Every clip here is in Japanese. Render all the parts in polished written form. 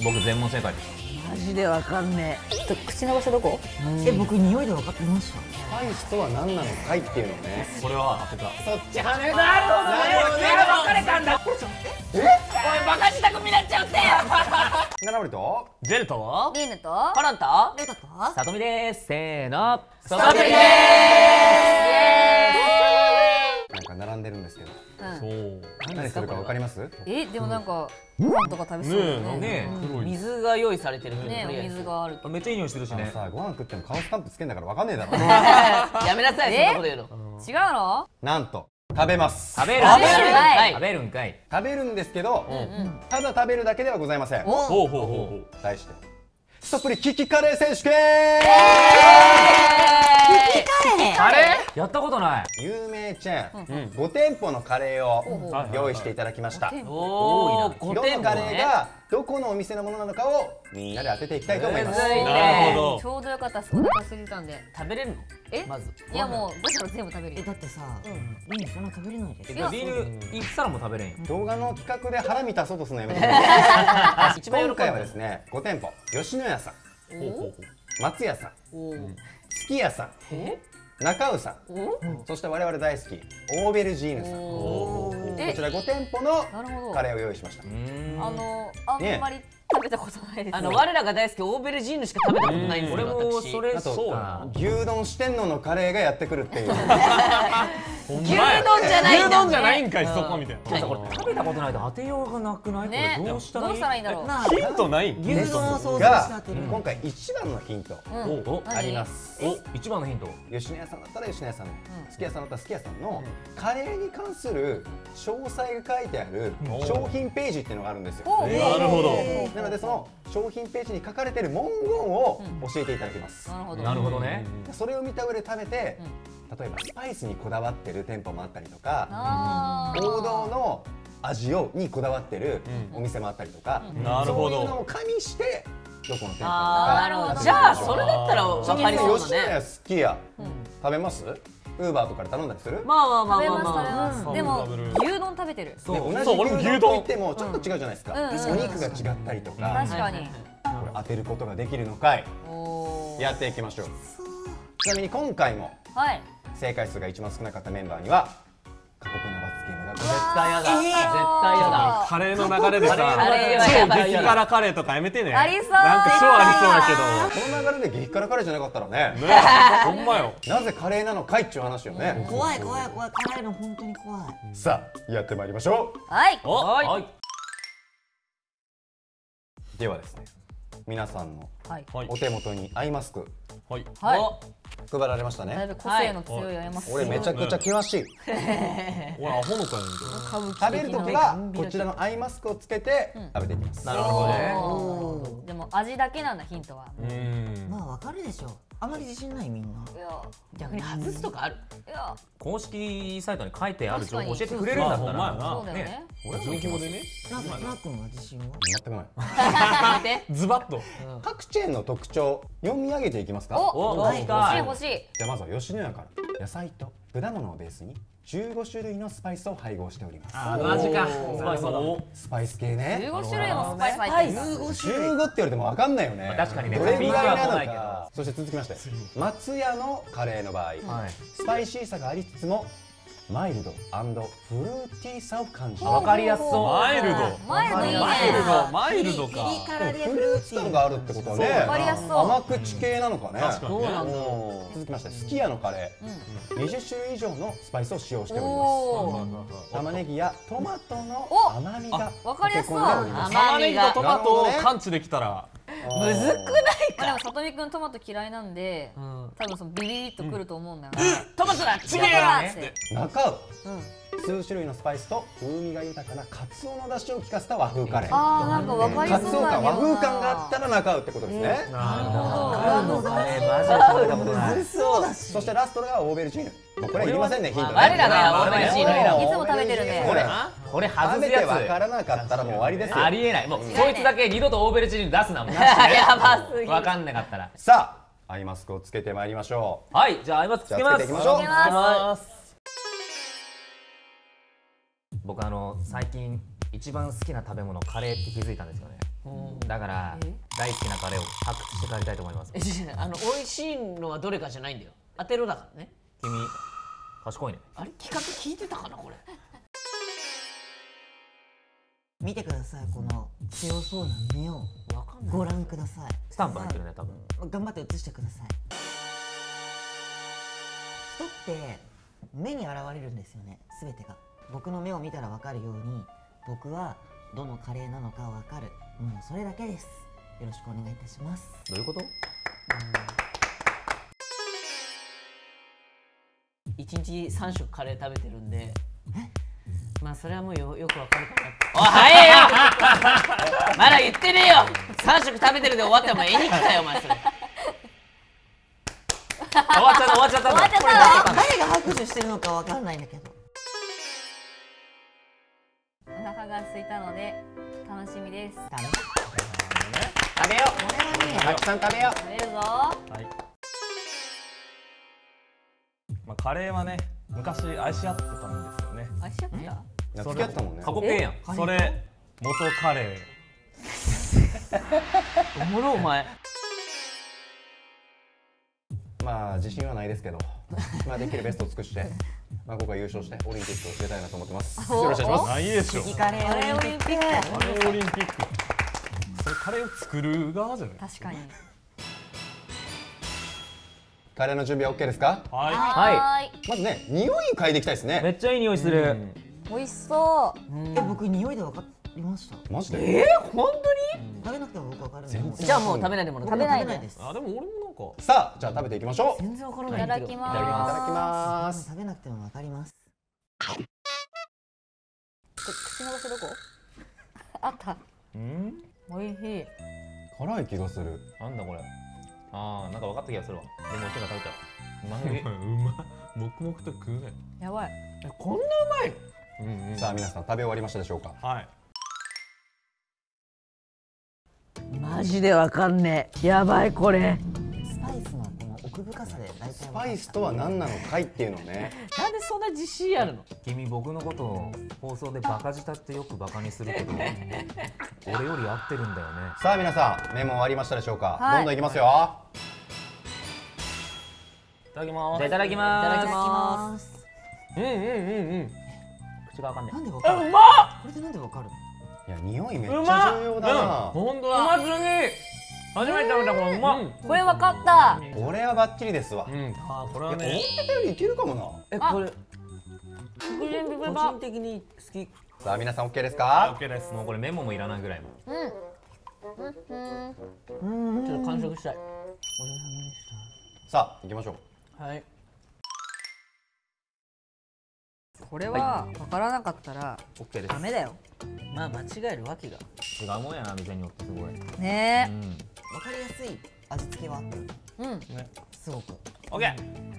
僕全問正解です。 マジでわかんね口の場所どこ？ 僕匂いで分かってました。 スパイスとは何なのかいっていうのをね。 これは当てた。 そっち跳ねた。 なるほどね。分かれたんだ。 おいバカ自宅見なっちゃうって。 七森とジェルとリーヌとコロンとルカとさとみです。せーの。 ソトリです。 なんか並んでるんですけど、 そう何するかわかります？ でもなんかご飯とか食べそうだよね。 ね水が用意されてるねお水があるけど。 めっちゃいい匂いしてるしね。 さあご飯食っても顔スタンプつけんだからわかんねえだろ。 やめなさい、そんなこと言うの。 違うの？ なんと食べます。 食べる。 食べるんかい。 食べるんかい。 食べるんですけど、ただ食べるだけではございません。 ほうほうほうほう。 題してストプリキキカレー選手権。 カレー？やったことない。 有名チェーン5店舗のカレーを用意していただきました。 おお、 どのカレーがどこのお店のものなのかをみんなで当てていきたいと思います。 なるほど。 ちょうどよかった。お腹空いてたんで。 食べれるの？まず。 いやもうどうしたら全部食べるよ。 だってさ、リーヌそんな食べれないでしょ。 ビールいくさらも食べれんよ。 動画の企画で腹満たそうとするのやめてください。今回はですね、5店舗、吉野家さん、松屋さん、すき家さん、中尾さん、そして我々大好きオーベルジーヌさん、こちら5店舗のカレーを用意しました。 あんまり食べたことないです。 我らが大好きオーベルジーヌしか食べたことないんですよ。 俺もそれあとそうな。 牛丼四天王のカレーがやってくるっていう。 牛丼じゃないんだ。 牛丼じゃないんかいそこみたいな。 これ食べたことないと当てようがなくない？これどうしたらいい？ どうしたらいいんだろう。 ヒントない？ 牛丼を想像してが当てる。 今回一番のヒントあります。 お、一番のヒント。 吉野家さんだったら吉野家さんの、すき家さんだったらすき家さんのカレーに関する詳細が書いてある商品ページっていうのがあるんですよ。 なるほど。 なのでその商品ページに書かれている文言を教えていただきます。 なるほど。 なるほどね。 それを見た上で食べて、例えばスパイスにこだわってる店舗もあったりとか、王道の味にこだわってるお店もあったりとか、 なるほど。 そういうのを加味してどこの店舗なるほど。 じゃあそれだったら分かりそうだ吉野家ね。 すき家食べます？ウーバーとかで頼んだりする？ まあまあまあ食べまあまあ。 ます。でも牛丼食べてる。 同じそう俺も牛丼牛丼といってもちょっと違うじゃないですか。お肉が違ったりとか、 確かに。 これ当てることができるのかい？ おー。 やっていきましょう。ちなみに今回もはい。 正解数が一番少なかったメンバーには過酷な罰ゲームがございます。 絶対やだ。絶対やだ。 カレーの流れでさ、 カレーはやばい超激辛カレーとかやめてね。 ありそうなんか超ありそうだこの流れで激辛カレーじゃなかったらね、 けど。ねえ、ほんまよ。 なぜカレーなのかいっていう話よね。 怖い怖い怖い。辛いの本当に怖い。 さあやってまいりましょはい。 はい。 う。ではですね、皆さんのはい。 お手元にアイマスクはい。 はい。 配られましたね。 だいぶ個性の強いあります。 俺めちゃくちゃ険しい。 俺アホのかよみたいな。 食べるときはこちらのアイマスクをつけて食べていきます。 なるほどね。 でも味だけなんだヒントは。 まあわかるでしょ。あまり自信ないみんな。 いや逆に外すとかある。 いや公式サイトに書いてある情報教えて確かにくれるんだったそうまあら。 そうだよね。 情報でね。 なくんは自信は？ 全くない。 待って。 ズバッと。 各チェーンの特徴読み上げていきますか。 お、 お、 欲しい欲しい。 じゃあまずは吉野家から野菜と果物をベースに15種類のスパイスを配合しております。 マジか。スパイスだ。 スパイス系ね。 15種類もスパイス入ってる。 15って言われても分かんないよね。 確かにねどれぐらいなピンクは来のないけどか。そして続きまして松屋のカレーの場合、 はい。 スパイシーさがありつつもマイルド&フルーティーさを感じる。 わかりやすそう。 マイルド。 マイルドいいね。 マイルドか。 フルーツ感があるってことはね、 わかりやすそう。 甘口系なのかね。 確かにね。 続きましてすき家のカレー、20種類以上のスパイスを使用しておりおお。 ます。玉ねぎやトマトの甘みがわかりやすそう。 溶け込んでおります。 玉ねぎとトマトを感知できたら。 むずくないでもさとみくんトマト嫌いなんで、多分そのビリリッとくると思うんだよね。 トマトだ。ちげえだからや。 って中尾数種類のスパイスと風味が豊かなカツオの出汁を効かせた和風カレー。 ああなんかわかりカツオそうだ感和風感があったら中尾ってことですね。 なるほど。マジで食べたことない。 そうだし。 そしてラストがオーベルジーヌ。もうこれいりませんねヒントね。 我らがオーベルジーヌいつも食べてるね。 これこれ食べて外すや分からなかったらもう終わりですつ。 よ。 ありえない。もうそいつだけ二度とオーベルチーズ出すなもん。 やばすぎ。 わかんなかったら。 さあアイマスクをつけてまいりましょう。 はい。じゃあアイマスクつけじゃあます。 つけていきましょう。 つけます僕最近一番好きな食べ物カレーって気づいたんですよね。 だから大好きなカレーを発掘して帰りたいと思います。 美味しいのはどれかじゃないんだよ。当てろだからね。 君賢いね。 あれ企画聞いてたかなこれ。 見てください、この強そうな目をわかんない。 ご覧ください。 スタンプ入ってるね多分。 頑張って映してください。人って目に現れるんですよね、すべてが。僕の目を見たら分かるように、僕はどのカレーなのか分かる。もうそれだけです。よろしくお願いいたします。 どういうこと？ 一日3食カレー食べてるんで、まあそれはもうよくわかるかなって。おい早えよまだ言ってねえよ。3食食べてるで終わったらお前絵に来たよお前それ。 終わっちゃった終わっちゃった終わっちゃっこれた。 誰が拍手してるのか分かんないんだけど。 お腹が空いたので楽しみです。 ダメ。 食べよこれはう。 ね、 たくさん食べよ食べるぞ。 はい。まあカレーはね昔愛し合ってたんですよね。 あ、しちゃった。 う。付き合ってたもんね。 過去形やん。 それ元カレおもろお前。 まあ自信はないですけど、まあできるベストを尽くして、まあ僕は優勝してオリンピックを出たいなと思ってます。よろしくお願いしー。ないでしょ。 次カレーカレーオリンピック。 カレーオリンピック。それカレーを作る側じゃない。 確かに。 ます。カレーの準備は OK ですか？ はい。 はーい。 まずね、匂い嗅いでいきたいですめね。 っちゃいい匂いする。 美味しそう。 僕匂いで分かりました。 マジで？ 本食べなくても僕分かるんで。 全然当に？じゃあもう食べないでもらって。 食べないでです。 あでも俺もなんか。 さあ、じゃあ食べていきましょう。 全然わからいないんだけど。 ただきまいただきーす。 ます。 食べなくても分かります。 口の場所どこ？あった。 うん？ 美味しい。 辛い気がする。 なんだこれ。ああなんか分かった気がするわ。でも手が食べちゃう。うますぎ。 うま。黙々と食うね。 やばい。 こんなうまい。 うんうん。 さあ皆さん食べ終わりましたでしょうか？ はい。 マジでわかんねえ。やばいこれ。 スパイスのこの奥深さで大体スパイスとは何なのかいっていうのをね。 なんでそんな自信あるの？ 君僕のことを放送でバカ舌ってよくバカにするけど俺より合ってるんだよね。 さあ皆さんメモ終わりましたでしょうか？ はいどんどんいきますよ。 いただきます。 じゃあいただきいたまだきます。 うんうんうんうん。 す。口がわかんないなんで分かる？ うまっ。 これでなんで分かる？ いや匂いめっちゃ重要だな。 本当だ。 すぎ。 初めて食べたこれうまっ。 これ分かった。 これはバッチリですわ。 うん。あこれは思っね。 てたよりいけるかもな。 これビビビビ個人的に好き。 さあ皆さん OK ですオかッ？ケーです。 もうこれメモもいらないぐらいも。 ちょっと完食したい。 さあ行きましょう。 はい。 これは分からなかったら OK です。 ダメだよ。 まあ間違えるわけが。 違うもんやな店によってすごい。 ね分かりやすい味付けはあってる。 え。うん。 すごく。 オッケー。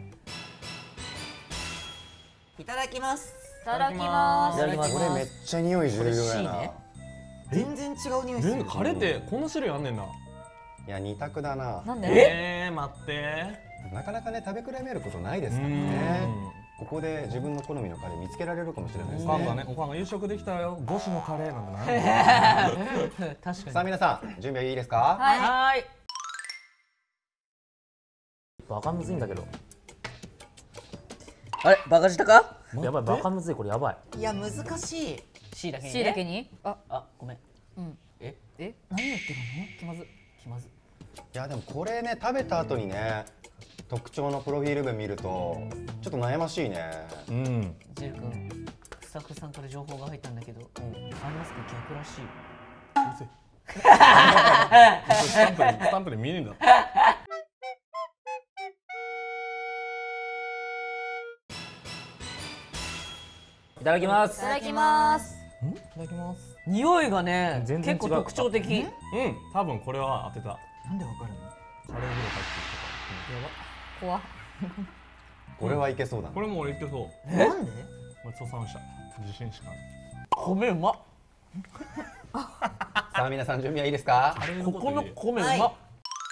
いただきます。 いただきます。 いただきますこれめっちゃ匂い重要やな。 全然違う匂いする。 全然カレーってこんな種類あんねんな。 いや二択だな。 なんで？ 待って。 なかなかね食べ比べることないですからね。ここで自分の好みのカレー見つけられるかもしれないですね。 お母さんね、お母さん夕食できたよ。5種のカレーなんだな。 確かに。 さあ皆さん準備はいいですか？ はい。 はーい。 バカむずいんだけど。 あれバカ舌か？ やばいバカむずいこれやばい。 いや難しい。 C だけにね。 C だけに？あ、 あごめん。 うん。 え何言ってる気まず気まず。 いやでもこれね食べた後にね特徴のプロフィール文見るとちょっと悩ましいね。 うん。 ジェル君、スタッフさんから情報が入ったんだけど、アイマスク逆らしい。 スタンプで見えねえんだ。 いただきます。 いただきます。 いただきます。 匂いがね、 全然違う結構特徴的。 うん、多分これは当てた。 なんで分かるの？ カレーぐらい入って怖っ。 これはいけそうだな。 るこれも俺いけそう。 なんで？ ごちそうさまでした。自信しかない。 米うまっ。 さあ皆さん準備はいいですか？ ここの米うはいまっ。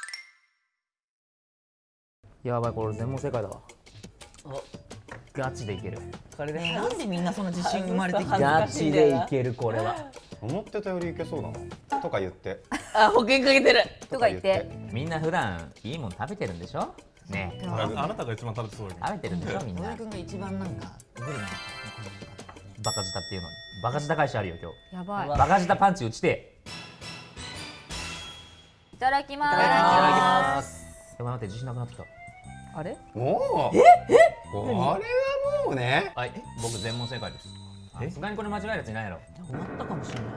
やばいこれ全問正解だわ。ガチでいける。 これでなんでみんなそんな自信生まれてきてる？ 恥ずかガチしいんだよなでいけるこれは。 思ってたよりいけそうだな。 とか言ってあ、保険かけてる。 とか言ってみんな普段いいもん食べてるんでしょねえあなたが一番食べてそうだけど。 食べてるんでしょみんな小田君が一番なんかグルメだったこの中ではね。 バカ舌っていうのにバカ舌返しあるよ今やばい。 日バカ舌パンチ打ちていただきまいただきー。 ますでも待って自信なくなってきたあれ？ もうこれはもうねはい僕全問正解ですさすがにこれ間違えるやついないやろ終わったかもしれない。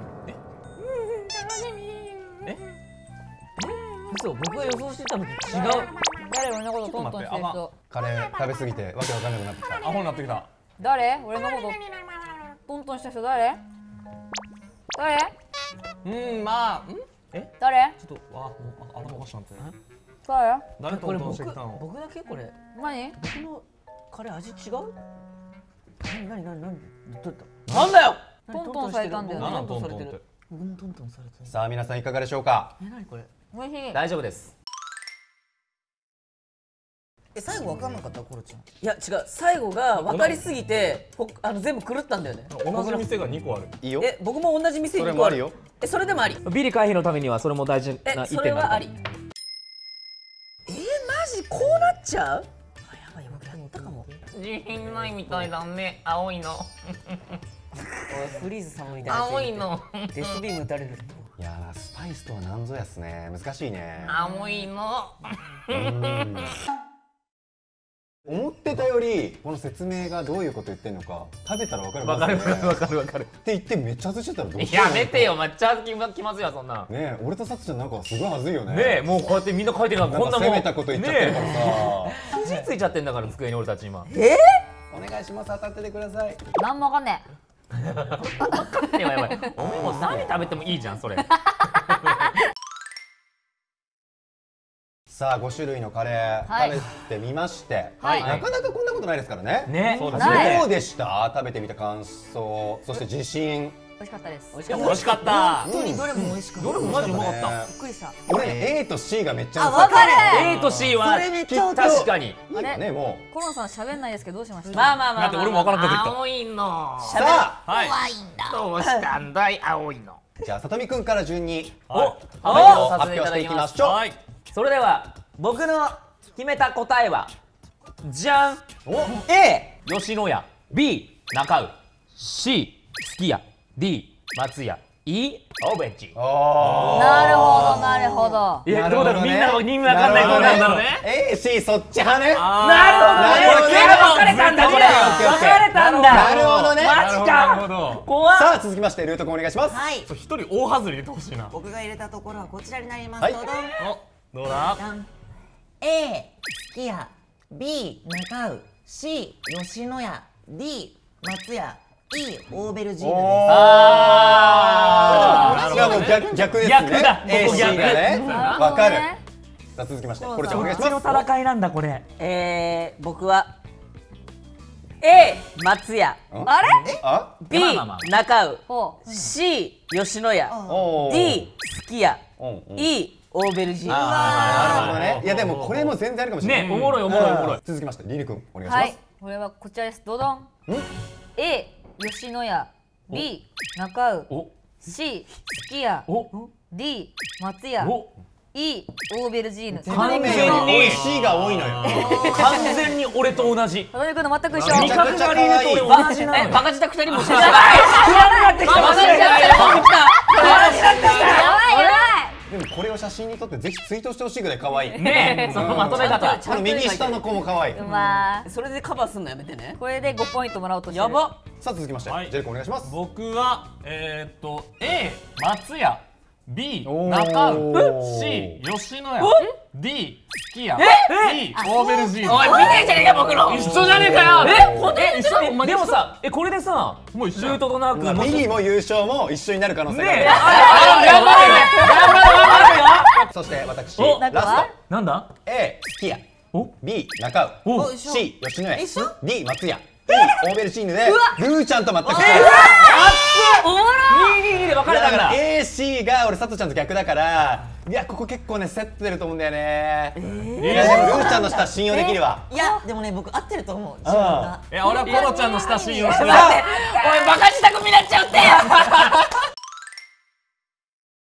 嘘、僕が予想してたのと違う。 誰俺のことトントンしてる人？ カレー食べ過ぎてわけわかんなくなってきたアホになってきた。 誰？俺のことトントンした人誰？誰？ まあ誰？ ちょっと頭おかしくなって。 誰？ 誰トントンしてきたの？ 僕だけこれ。 何？ 僕のカレー味違う？何どうやった？ なんだよ。トントンされたんだよね。 何トントンって。 僕もトントンされてる。 さあ皆さんいかがでしょうか。 何これ？ おいしい。 大丈夫です最後わかんなかったコロちゃん。 いや違う、最後が分かりすぎて全部狂ったんだよね。 同じ店が2個ある。 いいよ僕も同じ店にそれもあるよ。 それでもあり。 ビリ回避のためにはそれも大事な一そ点なんだれはあり。マジこうなっちゃう？あ、やばい、僕やったかも。 自信ないみたいだね、青いの。 おい、フリーズさんみたいな。 青いの。 デスビーム打たれる。 いやースパイスとは何ぞやっすね難しいね青いの。 思ってたよりこの説明がどういうこと言ってんのか食べたら分かるわかるわかるわかるって言ってめっちゃ外しちゃったらどうしようやめてよ抹茶きますよそんなねえ俺とさつちゃんなんかすごいはずいよねねえもうこうやってみんな書いてるからこんなもん攻めたこと言っちゃってるからさ肘ついちゃってんだから机に俺たち今お願いします当たっててくださいなんもわかんねやばいやばいお前もう何食べてもいいじゃんそれさあ5種類のカレー、 はい食べてみまして、 はいなかなかこんなことないですからねねそうですないね。 どうでした食べてみた感想そして自信え。美味しかったです。 美味しかった。 美味しかった本当にどれも美味しかった。 どれもマジうまかったびっくりした。 俺ね A と C がめっちゃあ、わかる。 A と C はそれめっちゃわかる。 確かにいいよねもコロンさん喋んないですけどどうしました？ まあまあまあ。 だって俺もわからなかった。 青いの。 うさあはい。 どうしたんだい、青いの。 じゃあさとみくんから順には発表していきましょうはい。 それでは僕の決めた答えはじゃんお A 吉野家 B 中尾 C すき家 D 松屋 E オーベンジおなるほどなるほど。 いやどうだろうみんなわかんないなるほどねどうなんだろうね A、C そっち派ねなるほどねこれ分かれたんだこれ分かれたんだなるほどねマジなるかほど。 怖っさあ続きましてルートくんお願いしますはい。 一人大外れ入れてほしいな。 僕が入れたところはこちらになります。 はいどうぞ。 お、どうだ。 じゃん A すき家 B 中尾 C 吉野家 D 松屋 E オーベルジーヌです。 あーいやもう逆ですね逆だ A、C がねなわかるほどねさあ続きましてコロちゃんお願いします戦いなんだこれ僕は A 松屋あれ？ あ B まあまあま中尾ほう。 C 吉野家おー D すき家うんうん E オーベルジーヌ。 なるほどねいやでもこれも全然あるかもしれないねおもろいおもろいおもろい続きましてリリくんお願いしはいます。 これはこちらです。どどん。A 吉野家 B 中尾お C すき家お D 松屋お E オーベルジーヌ。 完全に美味しいが多いのよ完全に俺と同じさとみくんの全く一緒。 味覚がリールと俺同じなのよバカ舌2人も一緒じゃやばくなってきたバカ舌2人も来た。 やばいやでもこれを写真に撮ってぜひツイートしてほしいぐらい可愛いねえそのまとめ方この右下の子も可愛いばい。うまそれでカバーすんのやめてね。 これで5ポイントもらおうとしてる。 やば。 さあ続きましてはいジェリコお願いします僕はA 松屋 B おー中尾 C 吉野家 D すき家 E オーベルジーヌ。 おい、見てんじゃねえか、僕の。 一緒じゃねえかよ。 一緒でもさこれでさもう一緒ルートとナー君もミニも優勝も一緒になる可能性があるねえ頑張るそして私おラスなんだト A すき家お B 中尾お C 吉野家一緒 D 松屋 E オーベルジーヌでルーちゃんと全く一緒 222で分かれたんだだから A、C が俺佐藤ちゃんと逆だからいやここ結構ね競ってると思うんだよねいやでもルーちゃんの下信用できるわいやでもね僕合ってると思う。自分が。 俺はコロちゃんの親しみをしてる。 おい、バカ舌組になっちゃうって。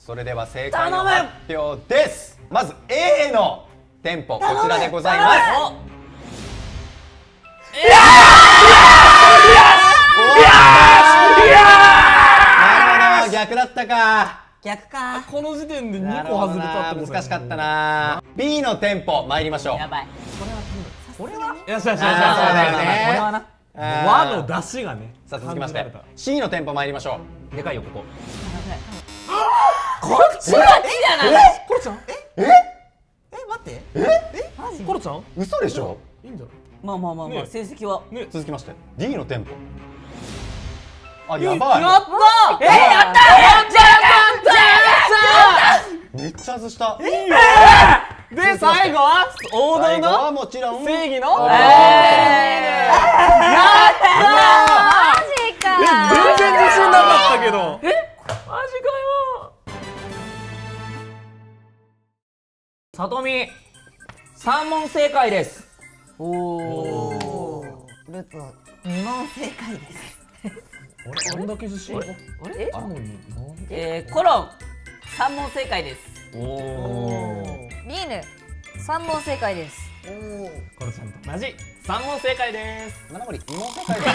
それでは正解の発表です。まず A の店舗こちらでございます。なるほど、逆だったか。 逆か。 この時点で2個外れたってこと難しかったな。B の店舗参りましょう。 やばい。 よしよしよしよし。 そうだよね。 これはな和の出汁がね。 さあ続きまして C の店舗参りましょう。 でかいよここ。 こっちが好きだな。 コロちゃん？ 待って。 コロちゃん？ 嘘でしょ。 いいんじゃない？ まあまあまあまあ、成績は。 続きまして D の店舗。あ、やばい。 やったー。やっためっちゃ外した。 で最後は王道最後はのもちろん正義の。 マジか。 全然自信なかったけど。 マジかよ。さとみ3問正解です。 ルート2問正解です。 あれだけ自信あるのに。 コロン3問正解です。 おお。 リーヌ3問正解です。 コロちゃんと同じ3問正解です。 七森2問正解です。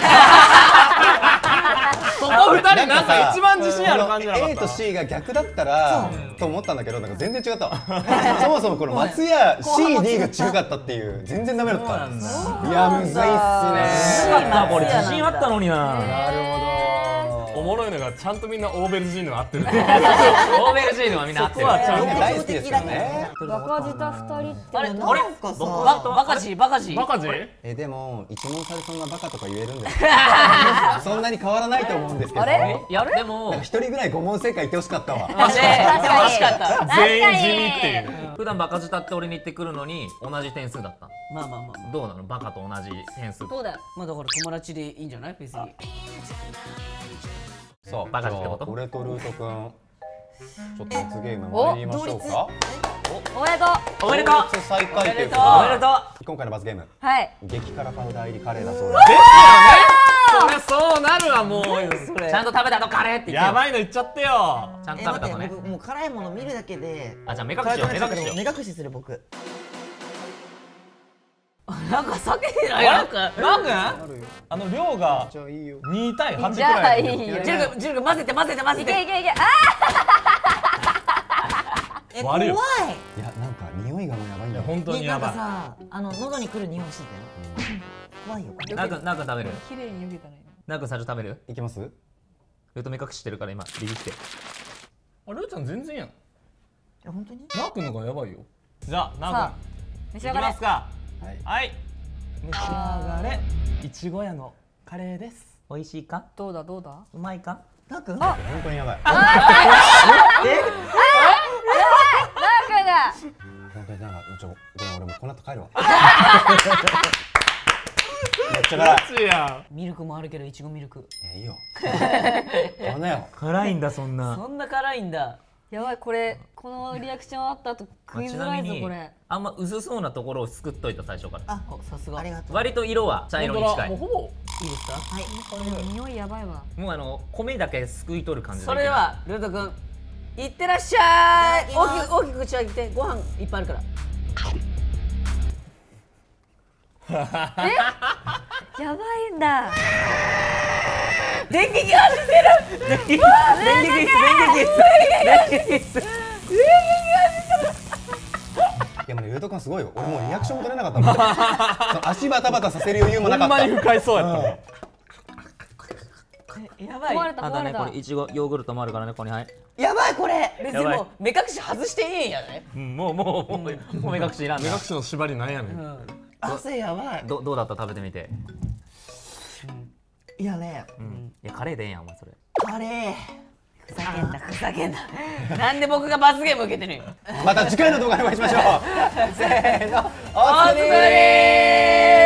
そこ2人なんか一番自信ある感じじゃなかった。 A と C が逆だったらと思ったんだけど、なんか全然違ったわ。そもそもこの松屋 CD が違かったっていう全然ダメだった。いやむずいっすね。 これ自信あったのにな。 なるほど。 おもろいのがちゃんとみんなオーベルジーヌが合ってる。 オーベルジーヌはみんな合ってる。 みんな大好きですよね。 バカ舌2人ってあれなんかさ、 バカジバカジ。 バカジ？ でも一問差でそんなバカとか言えるんですそんなに変わらないと思うんですけど。 あれいやでも一人ぐらい5問正解言ってほしかったわ。 マジで楽しかった。 全員地味っていう。 普段バカ舌って俺に言ってくるのに同じ点数だった。 まあまあまあ。 どうなのバカと同じ点数。 そうだよ。 まあだから友達でいいんじゃない別に。 そうバカってこと？ 俺とルートくんちょっと罰ゲーム参りましょうか。 おめでとう。 おめでとう。 同率最下位というこおおめでとう。 今回の罰ゲームはい。 激辛パウダー入りカレーだそうそりゃそうなるわもう。 それちゃんと食べたのカレーって言ってよ。 やばいの言っちゃってよ。 ちゃんと食べた待って、 のね。 僕もう辛いもの見るだけであ、じゃあ目隠しよう。目隠しよう。 目隠しする僕。 なんか避けてないなんか。 なんく量がじゃあいいよ。 2対8くじゃあらい。 いいよ。 ジル君混ぜて混ぜて混ぜて。 いけいけいけ。 怖い。 悪いよ。 いやなんか匂いがもうやばいんだよ。 本当にやばい。 なんかさ、喉に来る匂いしてたよ。怖いよ。 なんか食べる。 綺麗に避けたね。 なんか最初食べる。 いけます？ ルート目隠ししてるから今ビビって。 あれちゃん全然やん。 本当に？ ナーくんのがやばいよ。じゃあナさあーくんいき召し上がれます。か。 はい。 はい。召し上がれ。いちご屋のカレーです。 美味しいか？ どうだどうだ。 うまいか？ なんか本当にやばい。 なーくんが。 本当になんかごめん俺もうこの後帰るわ。めっちゃ辛い。 マジやミルクもあるけどいちごミルク。 いいよ。こんなよ。 辛いんだそんな。 そんな辛いんだ。 やばいこれこのリアクションあった後食いづらいぞこれ。 あんま薄そうなところをすくっといた最初から。 あ、 さすが。 ありがとう。 割と色は茶色に近い。ももうほぼいいですか？ 匂いやばいわ。 う米だけすくい取る感じで。 それではルート君いってらっしゃい。 いただきます大きく口開けてご飯いっぱいあるから。 やばいんだ。 電撃が出てる。電撃室。 いやもうねルート君すごいよ。俺もうリアクションも取れなかったもん。そう足バタバタさせる余裕もなかった。 ほんまに不快そうやったね。 やばい。 壊れたあとね壊れた。 これいちごヨーグルトもあるからねここにはい。 やばいこれ。 別やばいにもう目隠し外していいんやね。 もう目隠しいらんな。 目隠しの縛りなんやねん。 汗やばい。 どうだった食べてみて。 いやね、 いやカレーでええやんお前それ。 カレー。 ふざけんな。なんで僕が罰ゲーム受けてるんよ。 また次回の動画でお会いしましょう。せーの。おお疲れー。